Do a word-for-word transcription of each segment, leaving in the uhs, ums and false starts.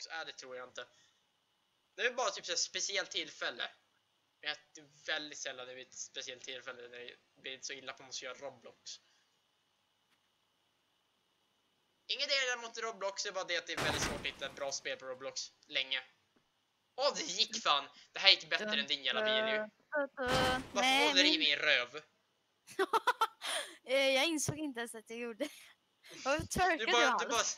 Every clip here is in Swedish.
Roblox. Äh, det tror jag inte. Det är bara typ så ett speciellt tillfälle. Det är väldigt sällan det är ett speciellt tillfälle när det blir så illa på att göra Roblox. Ingen del mot Roblox, det är bara det att det är väldigt svårt att hitta ett bra spel på Roblox länge. Åh, oh, det gick fan! Det här gick bättre än din jävla bil ju. Varför håller du i min röv? Jag insåg inte ens att jag gjorde. Vad törkade du bara, du bara...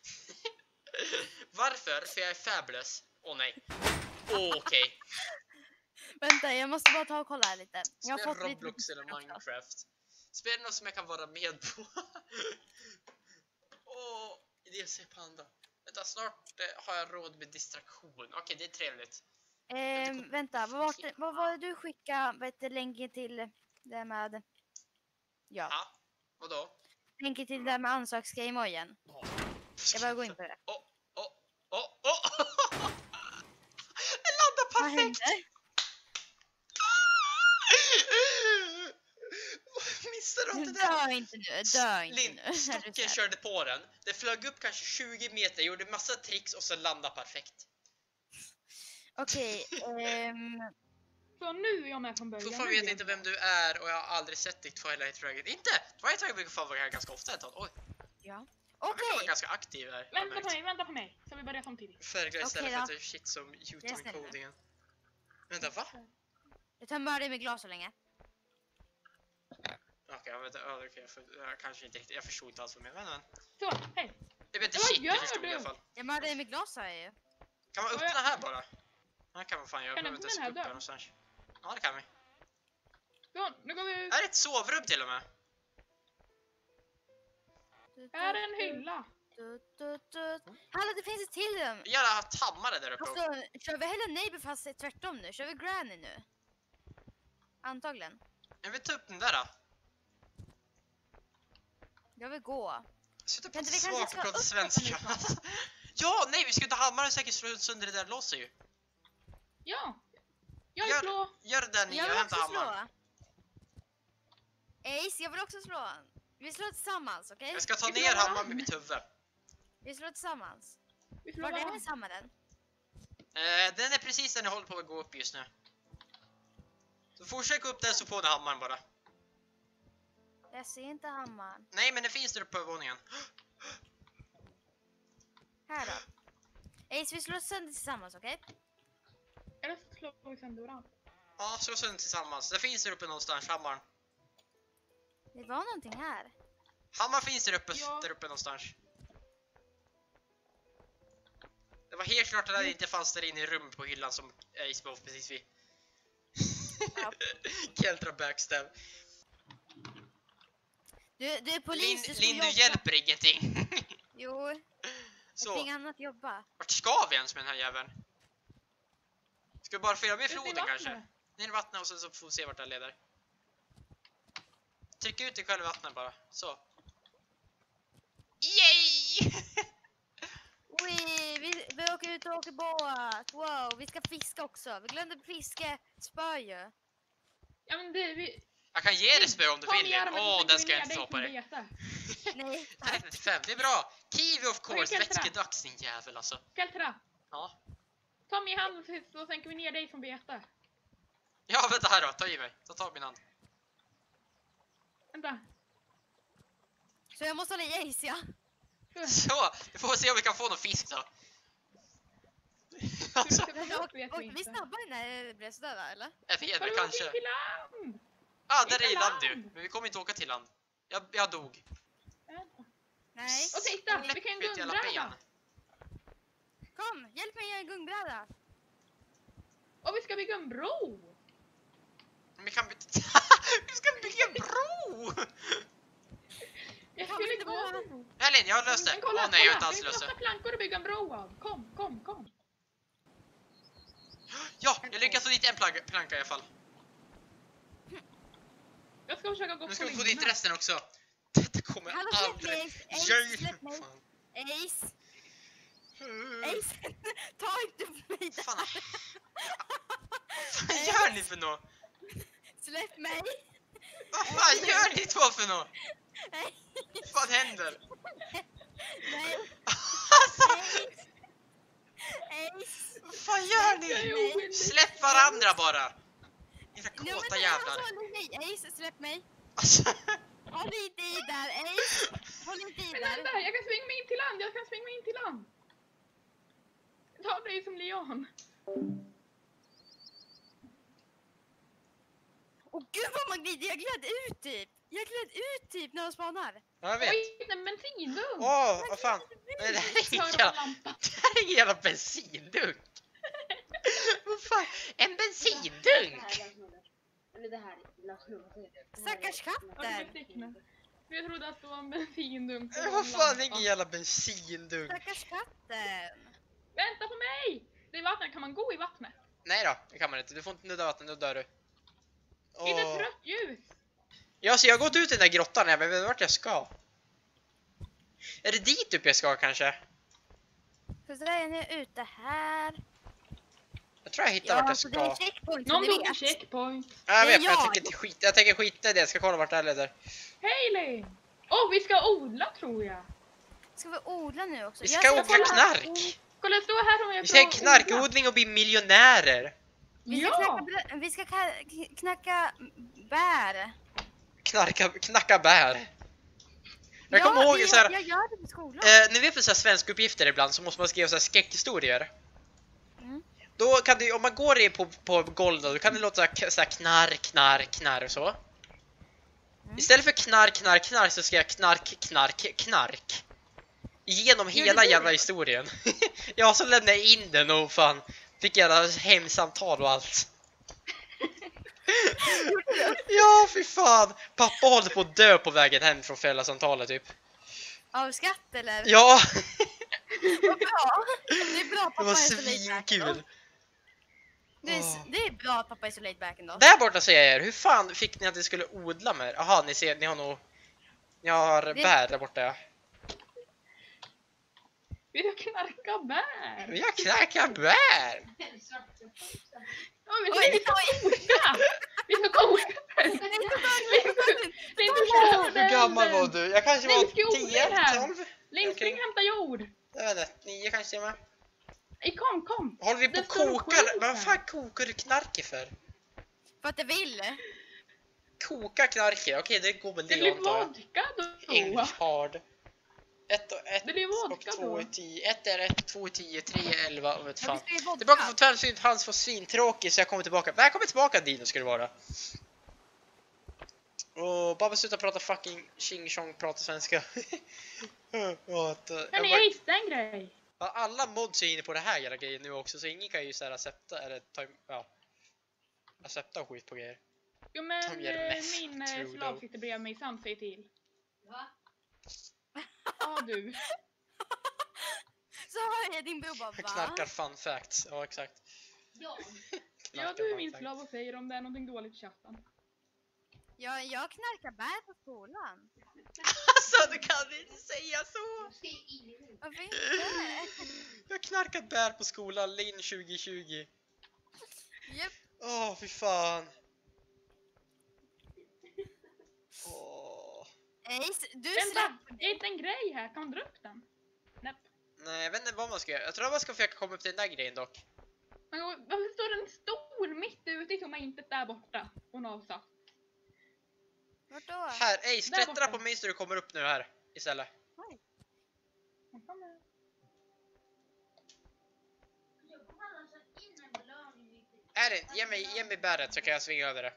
Varför? För jag är fabulous. Åh oh, nej. Oh, okej. Okay. Vänta, jag måste bara ta och kolla här lite. Jag Spela har fått Roblox lite eller Minecraft. Spela något som jag kan vara med på. Åh, oh, D L C Panda. Vänta, snart eh, har jag råd med distraktion. Okej, okay, det är trevligt. Eh, vänta, vad var, det, vad var det du skickade vet du, länken till det med... Ja. Ja, vadå? Länken till det med ansöksgame-ojen. Oh. Jag bara gå in på det. Åh, åh, åh, åh! Det landar perfekt! Missade du inte det? Dö inte nu, dö inte Lin, nu. Stocken körde på den. Det flög upp kanske tjugo meter, gjorde massa tricks och så landade perfekt. Okej, okay, um... Så nu är jag med från början. Fortfarande vet inte vem du är och jag har aldrig sett dig Twilight Dragon. Inte! Twilight Dragon brukar fan vara här ganska ofta ett tag. Oj. Ja. Okej. Okay. Jag var ganska aktiv här. Vänta på mig, vänta på mig. Så vi börjar samtidigt. Färgglad istället okay, för att det är shit som YouTube-kodingen. Vänta, va? Jag tar med dig med glas så länge. Okej, okay, vänta. Ja, okay, jag, för, jag kanske inte riktigt. Jag förstod inte alls vad jag menade. Så, hej. Jag vet inte shit, jag förstod du? I alla fall. Jag med dig med glas här ju. Kan man öppna här bara? Ja, kan man fan göra. Kan jag behöver inte ens upp här någonstans. Ja, det kan vi. Så, nu går vi ut. Är det ett sovrum till och med? Är det en hylla? Du, du, du. Hallå, det finns ett till rum. Jag har haft hammare där uppe. Alltså, kör vi Hello Neighbor fast tvärtom nu? Kör vi Granny nu? Antagligen. Jag vill ta upp den där då. Jag vill gå. Sluta prata svagt och prata svenska. Ja, nej, vi ska inte hammare och säkert slå sönder det där låset ju. Ja. Jag gör, slå. Gör det där ni jag och hämta hammaren. Ace, jag vill också slå. Vi slår tillsammans, okej? Okay? Jag ska ta vi ner hammaren med mitt huvud. Vi slår tillsammans. Vi slår var är den hammaren? Eh, den är precis där ni håller på att gå upp just nu. Så fortsätt gå upp där så får ni hammaren bara. Jag ser inte hammaren. Nej, men det finns där uppe på våningen. Här då. Ace, vi slår sönder tillsammans, okej? Okay? Eller slår vi sönder varandra? Ja, slå sönder tillsammans. Det finns där uppe någonstans, hammaren. Det var någonting här. Hammaren finns där uppe, ja. där uppe någonstans. Det var helt klart att det mm. inte fanns där inne i rummet på hyllan som Ace var precis vid. Ja. Keltra backstab. Du, du är polis, Lin, du Lin, du hjälper ingenting. Jo, så. Inget annat jobba. Vart ska vi ens med den här jäveln? Ska vi bara fylla med floden kanske? Ner i vattnet och sen så får vi se vart det leder. Tryck ut dig själv i vattnet bara, så. Yay! Oj, vi, vi åker ut och åker båt. Wow, vi ska fiska också. Vi glömde fiskespö ju. Ja men det vi... Jag kan ge dig spö om du vill. Åh, oh, den ska jag inte ta på dig. Nej. trettiofem, det är bra. Kiwi of course, vätskedags din jävel alltså. Keltra. Ja. Ta mig i hand så sänker vi ner dig från bete. Ja, vänta här då, ta i mig. Ta tag min hand. Vänta. Så jag måste hålla i Ace, ja. Så, vi får se om vi kan få någon fisk då. Alltså. Åkte vi snabbare när det blev sådär, eller? Jag vet inte, kanske. Till land? Ja, ah, där är i land du. Men vi kommer inte åka till land. Jag, jag dog. Nej. Och titta, vi kan gungbräda. Kom, hjälp mig göra en gungbräda. Och vi ska bygga en bro. Vi kan bygga... vi ska bygga en bro! Jag skulle gå på bro. Elin, jag har löst det. Åh oh, nej, jag har inte alls löst det. Vi ska plankor och bygga en bro av. Kom, kom, kom. Ja, jag lyckas få dit en planka, planka i alla fall. Jag ska försöka gå nu på ska vi få linjerna. dit resten också. Detta kommer Hallå, aldrig... Ace, släpp mig. Ace. Ace, ta inte mig där. Fan. Vad gör ni för något? Släpp mig. Vad fan gör ni två för något? Vad händer? Nej. Alltså. fan gör Jag är ni? oskyldig. Släpp varandra bara! Era Ja, men kåta det- jävlar. alltså, nej, Ace, släpp mig. Alltså, Håll inte i där, Ace. Håll inte i Men där. vänta, jag kan svänga mig in till land, jag kan svänga mig in till land. Ta dig som Leon. Åh gud vad man glider, jag gled ut typ. Jag gled ut typ när de spanar. ja, jag vet. Oj, en bensindunk. Åh, vad fan. Nej, det här är ingen Kör jävla, av lampan. det här är ingen jävla bensindunk. Vad fan? En bensindunk? Eller det här lilla snurret. Stackars Ja, det katten. blev tecknat. Jag trodde att det var en bensindunk. Eh, Vad fan, det är ingen jävla bensindunk. Stackars katten. Vänta på mig! Det är vattnet, kan man gå i vattnet? Nej då, det kan man inte. Du får inte nudda vatten, då dör du. Är det Åh. ett rött ljus? Ja, så jag har gått ut i den där grottan, jag vet inte vart jag ska. Är det dit upp jag ska kanske? Så så är ni ute här. Jag tror jag hittar Ja, vart jag så det är ska. checkpoint Någon som ni tog en vet. checkpoint. Ja, jag det är vet, men jag jag. tänker inte skita, jag tänker skita i det, jag ska kolla vart det här leder. Hej Lane! Åh, vi ska odla tror jag. Ska vi odla nu också? Vi Jag ska ska odla kolla- knark! Kolla, stå här om jag Vi ska ha får odla. knarkodling och bli miljonärer! Vi ska, Ja. knacka, brö- vi ska ka- knacka bär. Knarka, knacka bär. Jag kommer ihåg det- så här, jag gör det på skolan. eh, ni vet för så här svenska uppgifter ibland så måste man skriva så här skräckhistorier. Mm. Då kan det, om man går in på, på golv då kan det låta så här, k- så här knarr, knarr, knarr och så. Mm. Istället för knarr, knarr, knarr så ska jag knark, knark, knark. Genom Gjorde hela du jävla det? historien. Ja, så lämnade jag in den och fan fick jävla hemsamtal och allt. Ja, fy fan. Pappa håller på att dö på vägen hem från föräldrasamtalet typ. Av skatt eller? Ja, Vad bra. Det är bra att det pappa var är så laid back ändå. svinkul. Det är, Åh. det är bra att pappa är så laid back ändå. Där borta säger jag er, hur fan fick ni att ni skulle odla med er? Jaha, ni ser, ni har nog... Ni har Det- bär där borta, ja. Vi ska knarka bär. Vi har knarkat bär! Ja, men Oj, vi ska oj. koka. Vi ska koka. Nej, ta den, ta den. Det är inte så Hur gammal var du? Jag kanske Nej, var vi ska odla tio, här. tolv? Längst Okej. in hämta jord. Jag vet inte, nio kanske till och med. Nej, kom, kom. Håller vi på Det och står kokar? skit Vad här. fan kokar du knarket för? För att det vill. Koka knarket, okej det går väl Det det blir antar jag. vodka då. English hard. Ett och ett Det blir och vodka två då. är tio. Ett är ett, två är tio, tre är elva och vet Ja, fan. vi ska ju vodka. Tillbaka från tvärsynt, hans var svintråkig så jag kommer tillbaka. Välkommen tillbaka Dino ska det vara. Och bara sluta prata fucking ching chong prata svenska. What, uh, jag Hörni, bara- jag hittade en grej. Ja, alla mods är inne på det här jävla grejen nu också så ingen kan ju såhär accepta eller ta ja. Accepta och skit på grejer. Jo men De gör eh, meth, min eh, tror slav de. sitter bredvid mig, Sam säger till. Va? Ja du. Så hör jag din bror bara, Jag va? knarkar fun facts. Ja exakt. Ja. Ja Knarkar du är fun min facts. slav och säger om det är någonting dåligt i chatten. Jag, jag knarkar bär på skolan. Alltså du kan inte säga så! Varför inte? Jag har knarkat bär på skolan, Linn tjugo tjugo. Japp. Åh fy fan. Åh. Ace, du Vänta, släpp. jag hittade en grej här, kan man dra upp den? Näpp. Nej jag vet inte vad man ska göra. Jag tror man ska försöka komma upp till den där grejen dock. Man går- Varför står det en stor mitt ute i tomma intet där borta? Och NASA. Vart då? Här, ej Där klättra borta. på mig så du kommer upp nu här istället. Är det? Ge mig, ge mig bäret så kan jag svinga över det.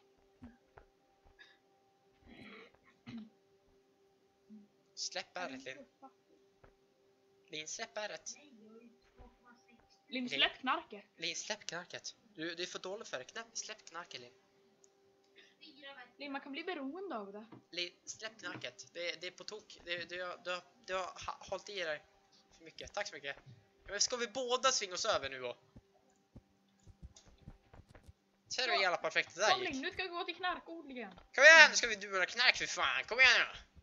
Släpp bäret Linn. Linn släpp bäret. Linn, släpp knarket. Linn släpp knarket. Du, du är för dålig för det. Knäpp, släpp knarket Linn. Linn, man kan bli beroende av det. Linn, släpp knarket. Det, det är på tok. Det, du, har- du, har- du har ha- hållit i dig för mycket. Tack så mycket. Men ska vi båda svinga oss över nu då? Ser du hur jävla perfekt det där Kom gick? Linn, nu ska vi gå till knarkodlingen. Kom igen, nu ska vi dura knark för fan. Kom igen nu.